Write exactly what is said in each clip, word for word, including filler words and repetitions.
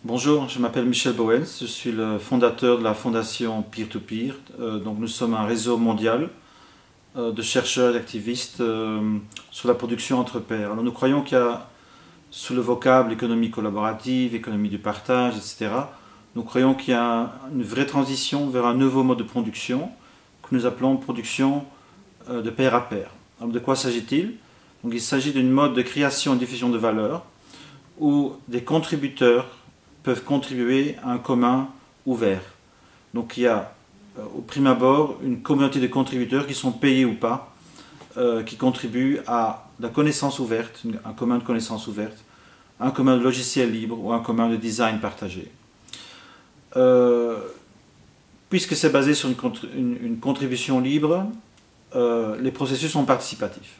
Bonjour, je m'appelle Michel Bowens, je suis le fondateur de la fondation Peer-to-Peer. Euh, donc nous sommes un réseau mondial euh, de chercheurs et d'activistes euh, sur la production entre pairs. Alors nous croyons qu'il y a, sous le vocable économie collaborative, économie du partage, et cetera, nous croyons qu'il y a une vraie transition vers un nouveau mode de production que nous appelons production euh, de pair à pair. Alors de quoi s'agit-il? Donc il s'agit d'une mode de création et diffusion de valeur où des contributeurs peuvent contribuer à un commun ouvert. Donc il y a euh, au prime abord une communauté de contributeurs qui sont payés ou pas, euh, qui contribuent à la connaissance ouverte, un commun de connaissance ouverte, un commun de logiciels libres ou un commun de design partagé. Euh, puisque c'est basé sur une, une, une contribution libre, euh, les processus sont participatifs.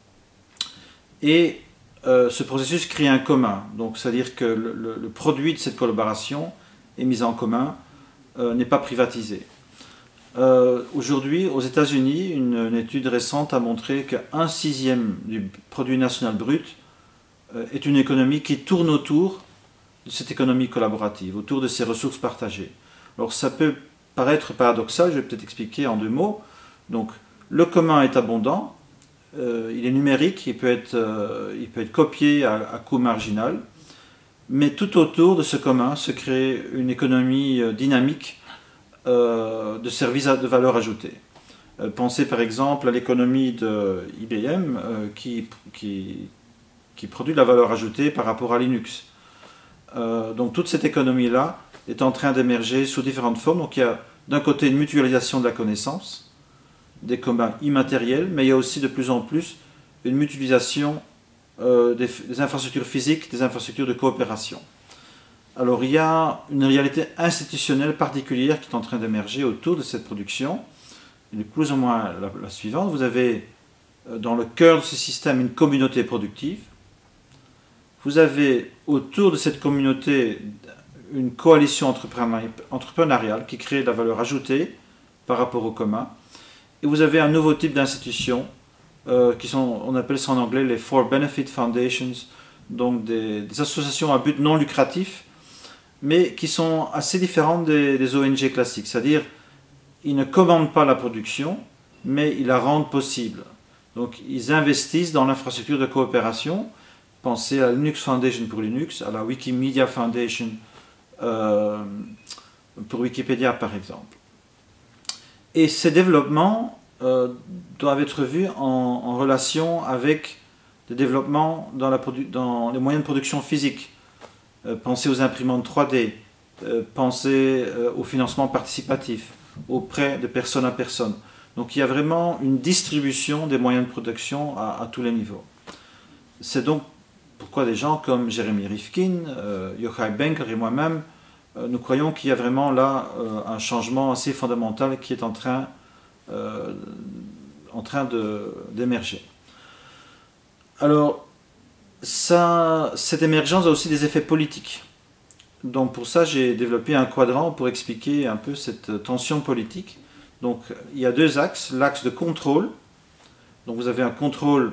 Et Euh, ce processus crée un commun, donc c'est-à-dire que le, le, le produit de cette collaboration est mis en commun, euh, n'est pas privatisé. Euh, Aujourd'hui, aux États-Unis, une, une étude récente a montré qu'un sixième du produit national brut euh, est une économie qui tourne autour de cette économie collaborative, autour de ces ressources partagées. Alors ça peut paraître paradoxal, je vais peut-être expliquer en deux mots. Donc le commun est abondant. Euh, il est numérique, il peut être, euh, il peut être copié à, à coût marginal, mais tout autour de ce commun se crée une économie euh, dynamique euh, de services de valeur ajoutée. Euh, pensez par exemple à l'économie de I B M euh, qui, qui, qui produit de la valeur ajoutée par rapport à Linux. Euh, donc toute cette économie-là est en train d'émerger sous différentes formes. Donc il y a d'un côté une mutualisation de la connaissance, des communs immatériels, mais il y a aussi de plus en plus une mutualisation euh, des, des infrastructures physiques, des infrastructures de coopération. Alors il y a une réalité institutionnelle particulière qui est en train d'émerger autour de cette production. Elle est plus ou moins la, la suivante. Vous avez euh, dans le cœur de ce système une communauté productive. Vous avez autour de cette communauté une coalition entrepreneuriale qui crée de la valeur ajoutée par rapport au commun. Et vous avez un nouveau type d'institutions euh, qui sont, on appelle ça en anglais les For Benefit Foundations, donc des, des associations à but non lucratif, mais qui sont assez différentes des, des O N G classiques. C'est-à-dire, ils ne commandent pas la production, mais ils la rendent possible. Donc, ils investissent dans l'infrastructure de coopération. Pensez à la Linux Foundation pour Linux, à la Wikimedia Foundation euh, pour Wikipédia, par exemple. Et ces développements euh, doivent être vus en, en relation avec des développements dans, la dans les moyens de production physique. Euh, pensez aux imprimantes trois D, euh, pensez euh, au financement participatif, aux prêts de personne à personne. Donc il y a vraiment une distribution des moyens de production à, à tous les niveaux. C'est donc pourquoi des gens comme Jeremy Rifkin, euh, Yochai Benkler et moi-même, nous croyons qu'il y a vraiment là euh, un changement assez fondamental qui est en train, euh, en train d'émerger. Alors, ça, cette émergence a aussi des effets politiques. Donc pour ça, j'ai développé un quadrant pour expliquer un peu cette tension politique. Donc il y a deux axes, l'axe de contrôle. Donc vous avez un contrôle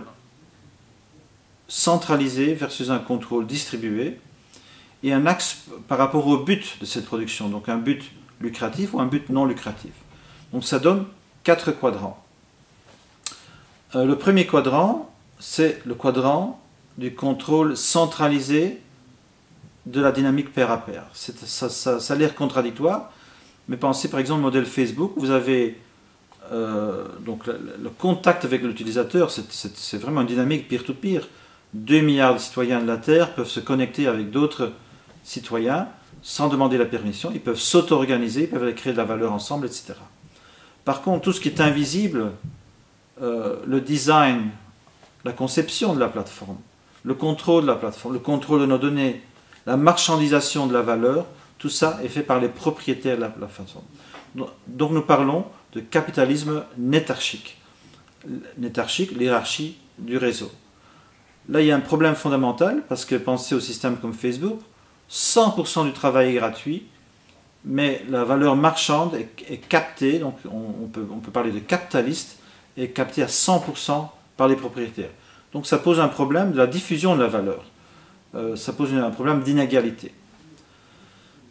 centralisé versus un contrôle distribué. Et un axe par rapport au but de cette production, donc un but lucratif ou un but non lucratif. Donc ça donne quatre quadrants. Euh, le premier quadrant, c'est le quadrant du contrôle centralisé de la dynamique pair à pair. Ça, ça, ça a l'air contradictoire, mais pensez par exemple au modèle Facebook, vous avez euh, donc le, le contact avec l'utilisateur, c'est vraiment une dynamique peer-to-peer. deux milliards de citoyens de la Terre peuvent se connecter avec d'autres citoyens sans demander la permission, ils peuvent s'auto-organiser, ils peuvent créer de la valeur ensemble, et cetera. Par contre, tout ce qui est invisible, euh, le design, la conception de la plateforme, le contrôle de la plateforme, le contrôle de nos données, la marchandisation de la valeur, tout ça est fait par les propriétaires de la plateforme. Donc nous parlons de capitalisme nétarchique. Nétarchique, l'hierarchie du réseau. Là, il y a un problème fondamental, parce que pensez au système comme Facebook, cent pour cent du travail est gratuit, mais la valeur marchande est, est captée, donc on, on, peut, on peut parler de capitaliste, est captée à cent pour cent par les propriétaires. Donc ça pose un problème de la diffusion de la valeur. Euh, ça pose un problème d'inégalité.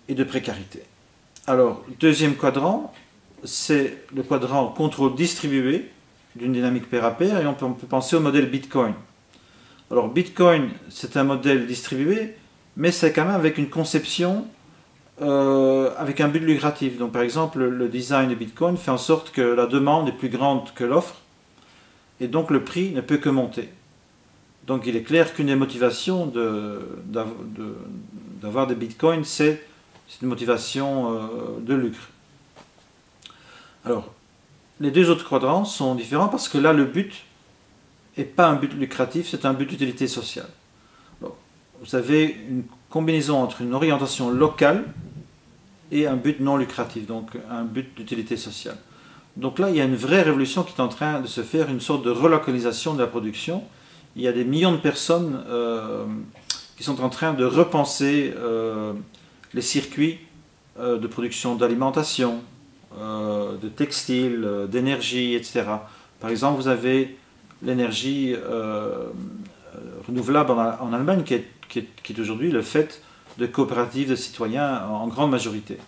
et de précarité. Alors, deuxième quadrant, c'est le quadrant contrôle distribué d'une dynamique pair à pair, et on peut, on peut penser au modèle Bitcoin. Alors, Bitcoin, c'est un modèle distribué, mais c'est quand même avec une conception, euh, avec un but lucratif. Donc, par exemple, le design de Bitcoin fait en sorte que la demande est plus grande que l'offre, et donc le prix ne peut que monter. Donc, il est clair qu'une des motivations de, de, d'avoir des Bitcoins, c'est une motivation euh, de lucre. Alors, les deux autres quadrants sont différents parce que là, le but n'est pas un but lucratif, c'est un but d'utilité sociale. Alors, vous avez une combinaison entre une orientation locale et un but non lucratif, donc un but d'utilité sociale. Donc là, il y a une vraie révolution qui est en train de se faire, une sorte de relocalisation de la production. Il y a des millions de personnes euh, qui sont en train de repenser euh, les circuits euh, de production d'alimentation, euh, de textiles, euh, d'énergie, et cetera. Par exemple, vous avez l'énergie euh, renouvelable en, en Allemagne qui est, qui est, qui est aujourd'hui le fait de coopératives de citoyens en, en grande majorité.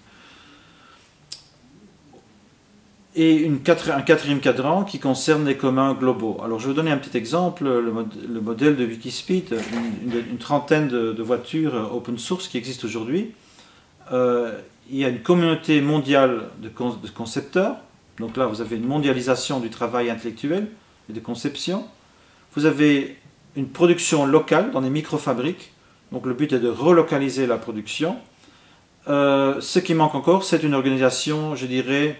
Et une quatre, un quatrième cadran qui concerne les communs globaux. Alors je vais vous donner un petit exemple, le, mod, le modèle de Wikispeed, une, une, une trentaine de, de voitures open source qui existent aujourd'hui. Euh, il y a une communauté mondiale de, con, de concepteurs, donc là vous avez une mondialisation du travail intellectuel et de conception. Vous avez une production locale dans des micro-fabriques, donc le but est de relocaliser la production. Euh, ce qui manque encore, c'est une organisation, je dirais,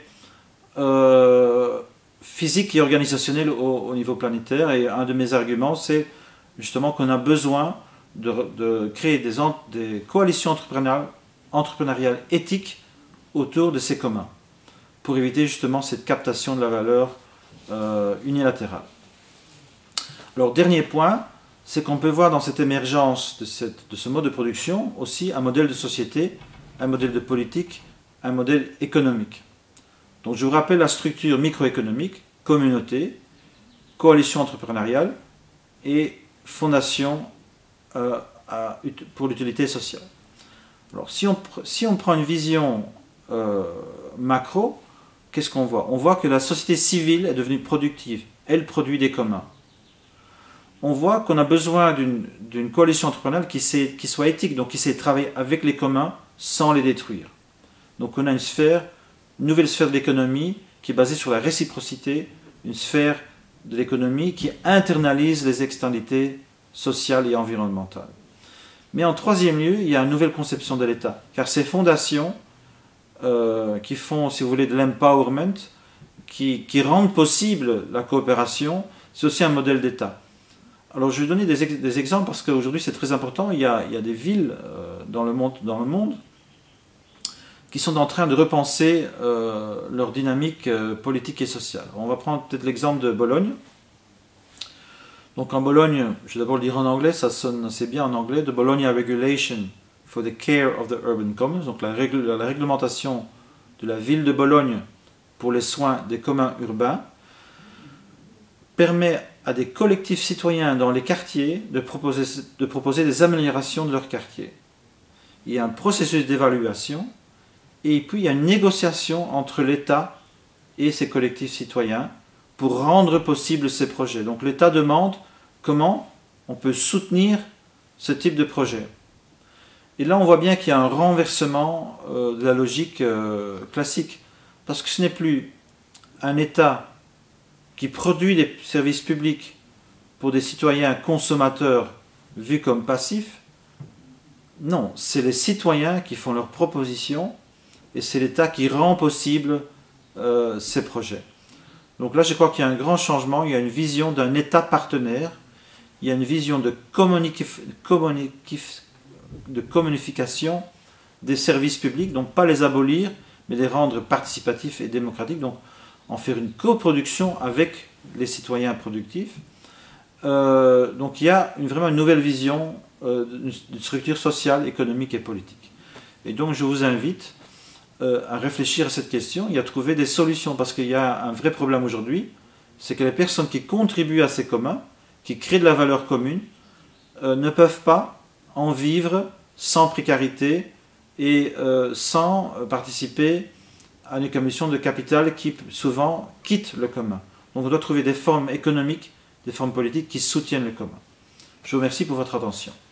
Euh, physique et organisationnel au, au niveau planétaire, et un de mes arguments c'est justement qu'on a besoin de, de créer des, des coalitions entrepreneuriales, entrepreneuriales éthiques autour de ces communs pour éviter justement cette captation de la valeur euh, unilatérale. Alors dernier point, c'est qu'on peut voir dans cette émergence de, cette, de ce mode de production aussi un modèle de société, un modèle de politique, un modèle économique. Donc je vous rappelle la structure microéconomique, communauté, coalition entrepreneuriale et fondation euh, à, pour l'utilité sociale. Alors si on, si on prend une vision euh, macro, qu'est-ce qu'on voit? On voit que la société civile est devenue productive, elle produit des communs. On voit qu'on a besoin d'une coalition entrepreneuriale qui, sait, qui soit éthique, donc qui sait travailler avec les communs sans les détruire. Donc on a une sphère une nouvelle sphère de l'économie qui est basée sur la réciprocité, une sphère de l'économie qui internalise les externalités sociales et environnementales. Mais en troisième lieu, il y a une nouvelle conception de l'État, car ces fondations euh, qui font, si vous voulez, de l'empowerment, qui, qui rendent possible la coopération, c'est aussi un modèle d'État. Alors je vais donner des, ex des exemples parce qu'aujourd'hui c'est très important, il y a, il y a des villes euh, dans, le monde, dans le monde qui sont en train de repenser euh, leur dynamique euh, politique et sociale. On va prendre peut-être l'exemple de Bologne. Donc en Bologne, je vais d'abord le dire en anglais, ça sonne assez bien en anglais, The Bologna Regulation for the Care of the Urban Commons, donc la, règle, la réglementation de la ville de Bologne pour les soins des communs urbains, permet à des collectifs citoyens dans les quartiers de proposer, de proposer des améliorations de leur quartier. Il y a un processus d'évaluation, et puis il y a une négociation entre l'État et ses collectifs citoyens pour rendre possible ces projets. Donc l'État demande comment on peut soutenir ce type de projet. Et là on voit bien qu'il y a un renversement euh, de la logique euh, classique, parce que ce n'est plus un État qui produit des services publics pour des citoyens consommateurs vus comme passifs. Non, c'est les citoyens qui font leurs propositions et c'est l'État qui rend possible euh, ces projets. Donc là, je crois qu'il y a un grand changement, il y a une vision d'un État partenaire, il y a une vision de, communiquif, communiquif, de communication des services publics, donc pas les abolir, mais les rendre participatifs et démocratiques, donc en faire une coproduction avec les citoyens productifs. Euh, donc il y a une, vraiment une nouvelle vision euh, d'une structure sociale, économique et politique. Et donc je vous invite euh, à réfléchir à cette question et à trouver des solutions, parce qu'il y a un vrai problème aujourd'hui, c'est que les personnes qui contribuent à ces communs, qui créent de la valeur commune, euh, ne peuvent pas en vivre sans précarité et euh, sans participer à une commission de capital qui souvent quitte le commun. Donc on doit trouver des formes économiques, des formes politiques qui soutiennent le commun. Je vous remercie pour votre attention.